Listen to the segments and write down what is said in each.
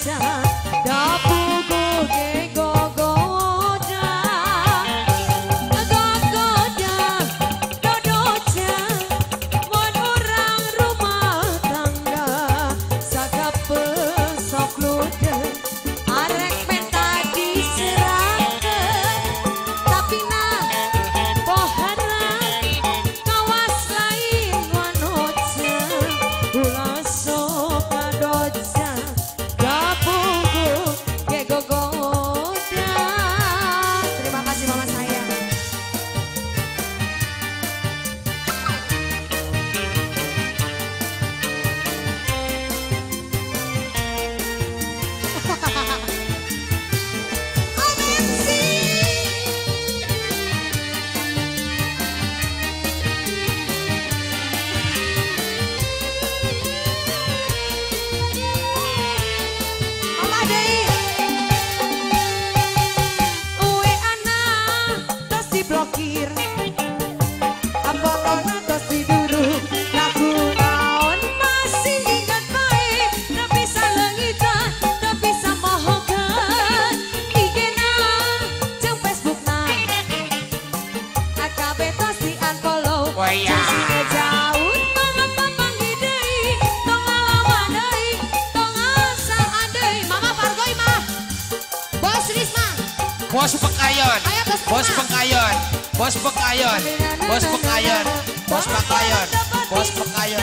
Bos Pekayon, Bos Pekayon, Bos Pekayon, Bos Pekayon, Bos Pekayon, Bos Pekayon.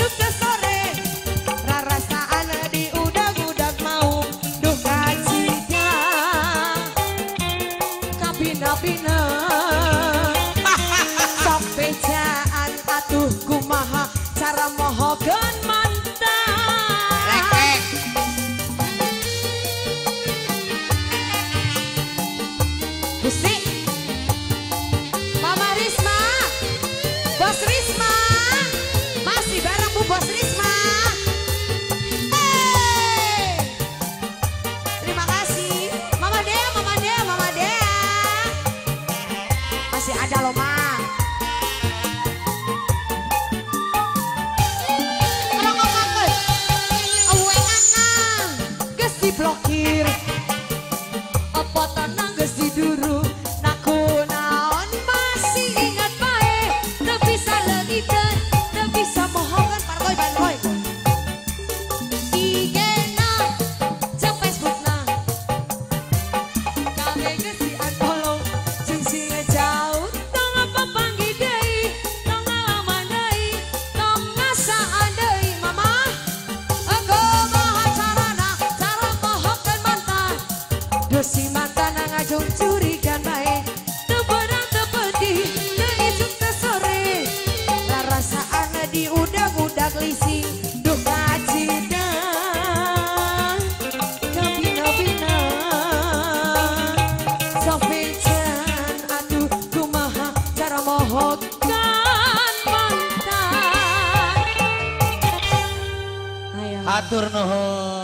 Rarasaan di udag-udag mau duh gajinya kapina-pina sok bejaan atuh kumaha cara mohokeun mantan. Rek. Gusti Mama Risma, Bos Risma, masih bareng Bu Bos Risma. Hey! Terima kasih Mama Dea, Mama Dea, Mama Dea. Masih ada loh Ma. Blokir apa tenang geus diduru naku naon masih ingat bae teu bisa leungiteun teu bisa mohokeun pargoy banroy IG-na jeung Facebook-na kabeh geus di-unfollow jeung si ngejauh tong apa panggih deui tong ngalaman deui tong ngasaan deui mama si mantan ngajung curigan bae teu beurang teu peuting teu isuk teu sore larasaan di udag-udag lising duh kacidang kapina-pina sok bejan atuh kumaha cara mohokeun mantan. Hatur nuhun.